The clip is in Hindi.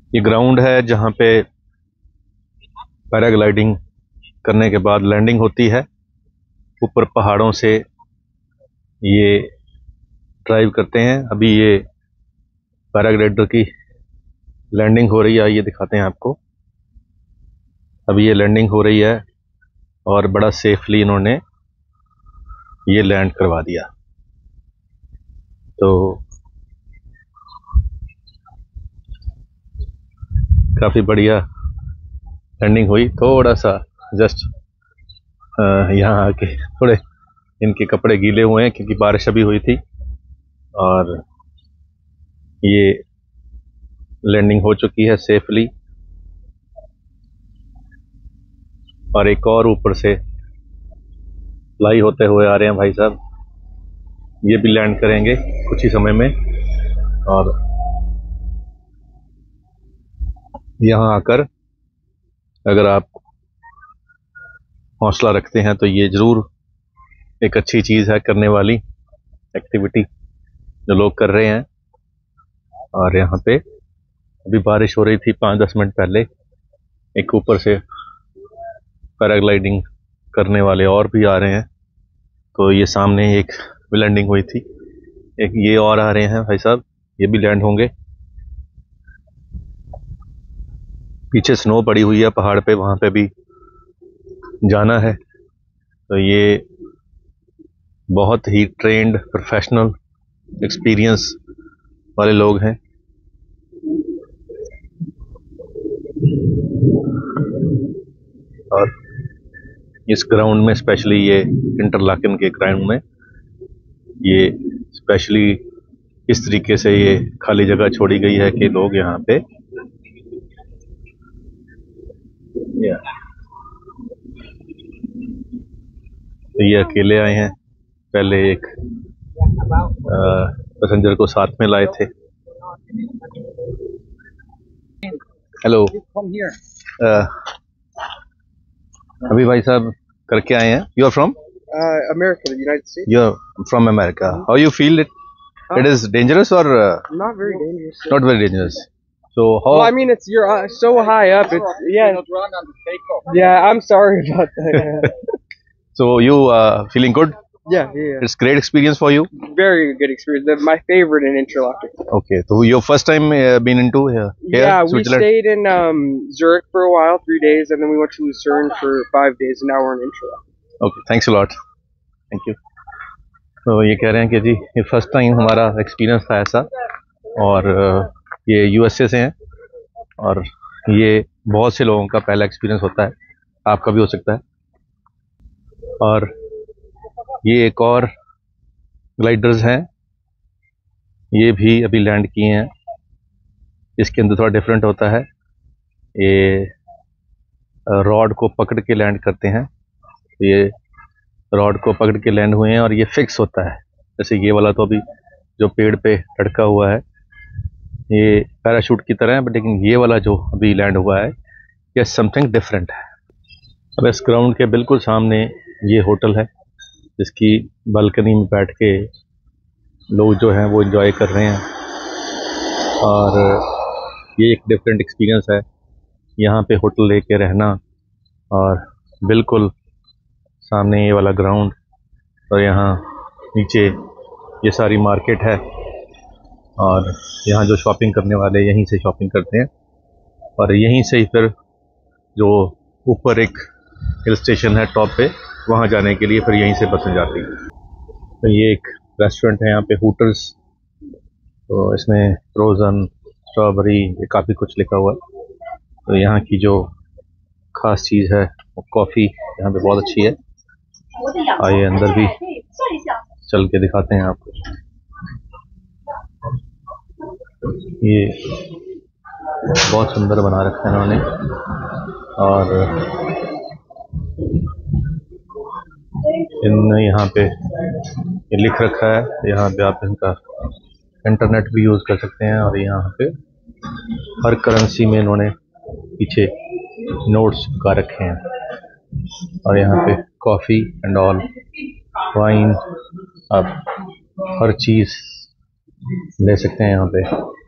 ये ग्राउंड है जहाँ पे पैराग्लाइडिंग करने के बाद लैंडिंग होती है। ऊपर पहाड़ों से ये ड्राइव करते हैं। अभी ये पैराग्लाइडर की लैंडिंग हो रही है, ये दिखाते हैं आपको। अभी ये लैंडिंग हो रही है और बड़ा सेफली इन्होंने ये लैंड करवा दिया। तो काफ़ी बढ़िया लैंडिंग हुई। थोड़ा सा जस्ट यहाँ आके थोड़े इनके कपड़े गीले हुए हैं क्योंकि बारिश अभी हुई थी, और ये लैंडिंग हो चुकी है सेफली। और एक और ऊपर से फ्लाई होते हुए आ रहे हैं भाई साहब, ये भी लैंड करेंगे कुछ ही समय में। और यहाँ आकर अगर आप हौसला रखते हैं तो ये ज़रूर एक अच्छी चीज़ है, करने वाली एक्टिविटी जो लोग कर रहे हैं। और यहाँ पे अभी बारिश हो रही थी 5-10 मिनट पहले। एक ऊपर से पैराग्लाइडिंग करने वाले और भी आ रहे हैं। तो ये सामने एक लैंडिंग हुई थी, एक ये और आ रहे हैं भाई साहब, ये भी लैंड होंगे। पीछे स्नो पड़ी हुई है पहाड़ पे, वहाँ पे भी जाना है। तो ये बहुत ही ट्रेंड प्रोफेशनल एक्सपीरियंस वाले लोग हैं। और इस ग्राउंड में स्पेशली, ये इंटरलाकन के ग्राउंड में ये स्पेशली इस तरीके से ये खाली जगह छोड़ी गई है कि लोग यहाँ पे तो ये अकेले आए हैं। पहले एक पैसेंजर को साथ में लाए थे। हेलो, अभी भाई साहब करके आए हैं। You are from America, the United States. You are from America. How you feel it is dangerous or Not very dangerous. not very dangerous? So how? Well, I mean, you're so high up. It's yeah. I'm sorry about that. So you feeling good? Yeah. It's great experience for you. Very good experience. My favorite in Interlaken. Okay, so your first time been into here? Yeah, we Switzerland? stayed in Zurich for a while, 3 days, and then we went to Lucerne for 5 days, and now we're in Interlaken. Okay, thanks a lot. Thank you. तो ये कह रहे हैं कि जी ये फर्स्ट टाइम हमारा एक्सपीरियंस था ऐसा, और ये यूएसए से हैं, और ये बहुत से लोगों का पहला एक्सपीरियंस होता है, आपका भी हो सकता है। और ये एक और ग्लाइडर्स हैं, ये भी अभी लैंड किए हैं। इसके अंदर थोड़ा डिफरेंट होता है, ये रॉड को पकड़ के लैंड करते हैं। तो ये रॉड को पकड़ के लैंड हुए हैं और ये फिक्स होता है। जैसे ये वाला तो अभी जो पेड़ पे लटका हुआ है ये पैराशूट की तरह है, बट लेकिन ये वाला जो अभी लैंड हुआ है ये समथिंग डिफरेंट है। अब इस ग्राउंड के बिल्कुल सामने ये होटल है, जिसकी बालकनी में बैठ के लोग जो हैं वो एंजॉय कर रहे हैं। और ये एक डिफरेंट एक्सपीरियंस है यहाँ पे होटल लेके रहना, और बिल्कुल सामने ये वाला ग्राउंड, और यहाँ नीचे ये सारी मार्केट है, और यहाँ जो शॉपिंग करने वाले यहीं से शॉपिंग करते हैं। और यहीं से ही फिर जो ऊपर एक हिल स्टेशन है टॉप पे, वहाँ जाने के लिए फिर यहीं से बसें जाती हैं। तो ये एक रेस्टोरेंट है यहाँ पे, हुटर्स। तो इसमें फ्रोज़न, स्ट्रॉबेरी, ये काफ़ी कुछ लिखा हुआ है। तो यहाँ की जो ख़ास चीज़ है वो कॉफ़ी यहाँ पे बहुत अच्छी है। आइए अंदर भी चल के दिखाते हैं आपको। ये बहुत सुंदर बना रखा है इन्होंने, और इन्होंने यहाँ पे ये लिख रखा है, यहाँ पे आप इनका इंटरनेट भी यूज़ कर सकते हैं। और यहाँ पे हर करेंसी में इन्होंने पीछे नोट्स लगा रखे हैं। और यहाँ पे कॉफ़ी एंड ऑल, वाइन, आप हर चीज़ ले सकते हैं यहाँ पे।